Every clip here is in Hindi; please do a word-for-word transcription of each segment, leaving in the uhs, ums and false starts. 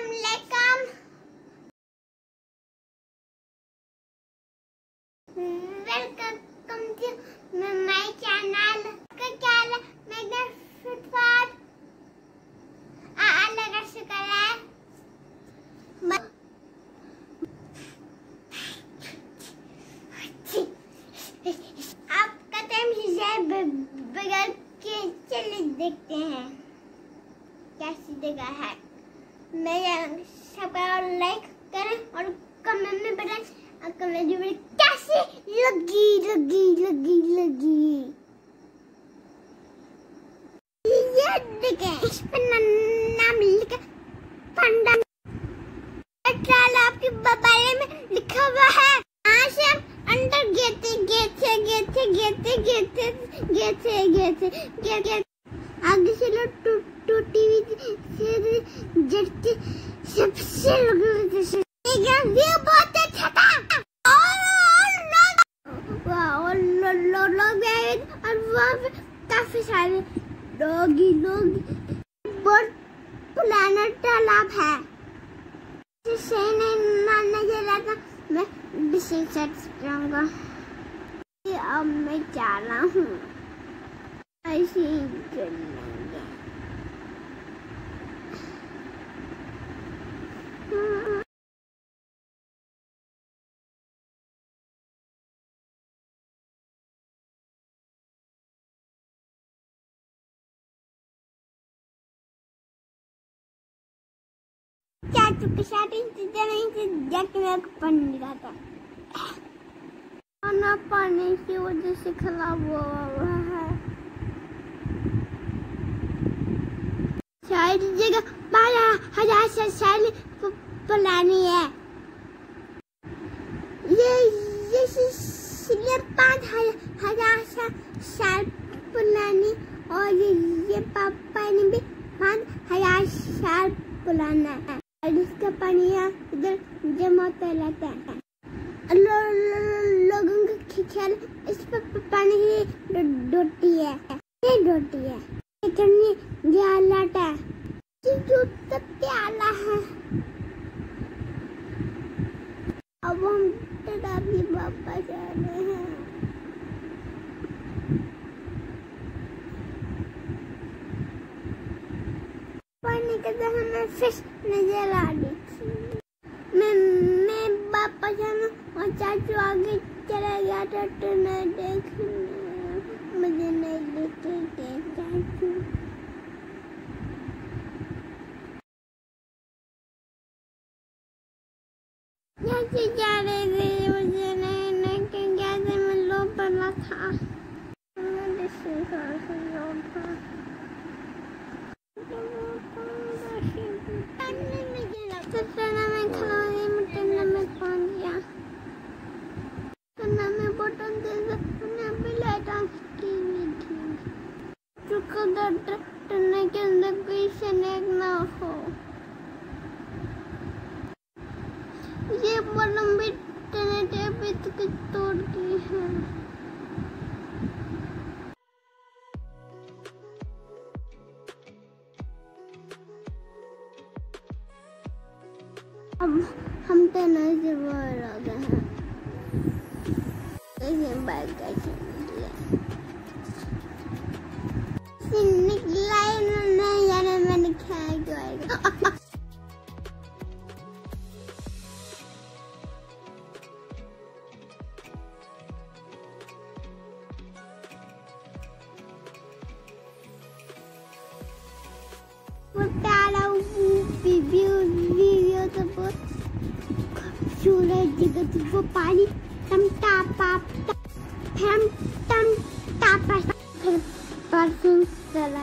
अस्सलामुअलैकुम। Welcome to my channel. का क्या है मैं घर फुटपाथ अल्लाह का शुक्र है। आपका टाइम है बगैर के चले देखते हैं कैसी जगह है। मेरे सबका लाइक करें और कमेंट में बताएं आपको मेरी वीडियो कैसी लगी लगी लगी लगी। ये देखें इस पर नाम लिखा पंडा आपके बारे में लिखा हुआ है। यहाँ से अंदर गेते गेते गेते गेते गेते गेते गेते गेते आगे से लोग टूटी हुई से जड़ते सबसे लगे से ये बहुत अच्छा था और और लोग लोग गए और वहाँ पे काफी सारे डॉगी लोग बहुत पुराना तालाब है सही नहीं मानना चला था। मैं विशेष जाऊंगा अब मैं जा रहा हूँ ऐसे ही चलेंगे। चाचू के साथ जाके मेरे को पानी मिला था। खाना पानी की वजह से खराब हुआ है। शायद जगह बारह हजार से साल पुरानी है। ये ये पाँच हजार साल पुरानी और ये, ये पापा ने भी पाँच हजार साल पुराना है। इसका पानी इधर जमा होता रहता है। लो, लो, लोगों का ख्याल इस पर पानी की डोटी है ये डोटी है इतनी प्याला है जो तब प्याला है। अब हम तभी वापस आ रहे हैं। पानी के तरह हमें फिश नजर आ रही थी। मैं मैं वापस आना और चाचू आगे चला गया था तो नहीं देखने मुझे नहीं देखे थे चाचू। यहाँ से जा रहे थे मुझे नहीं नहीं क्या से मैं लो पड़ा था में खड़ा में टन्ना में पहुंच गया। टन्ना में बटन दे भी लाइट ऑन की हुई थी चुका टन्ना के अंदर कोई स्नेक ना हो। ये बटन भी टन्ने टेप तक तोड़ दी है। अब हम तो नहीं से बाहर आ गए हैं। कैसे बाइक कैसे निकला निकला नहीं यार मैंने क्या किया। वो प्यारा वीडियो वीडियो तो बहुत खूबसूरत जगह वो पानी टम टापा टम टम टापा फिर परफ्यूम चला।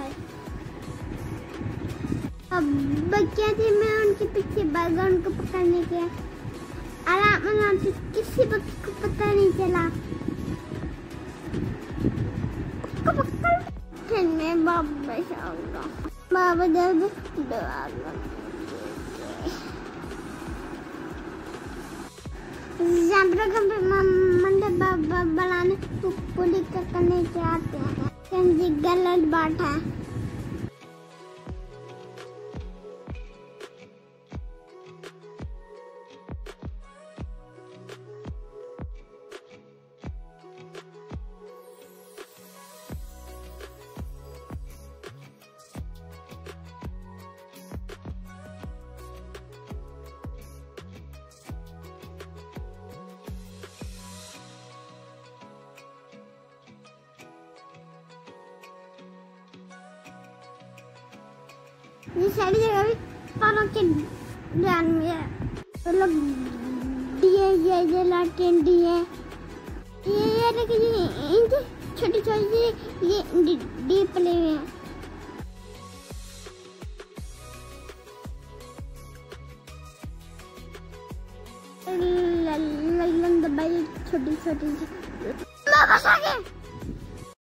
अब बच्चे थे मैं उनके पीछे भागा उनको पकड़ने के आराम आराम से किसी बच्चे को पता नहीं चला। फिर मैं वापस आऊंगा बाबा दर्द दवा मंडे बाबा बनाने पुलिस करने के आते हैं गलत बात है। ये सारी जगह भी पापा के ध्यान में है। तो लोग दिए ये ये लालटेन दिए ये ये देखिए ये इनकी छोटी छोटी ये डीप प्ले हुए हैं। लंग दबाई छोटी छोटी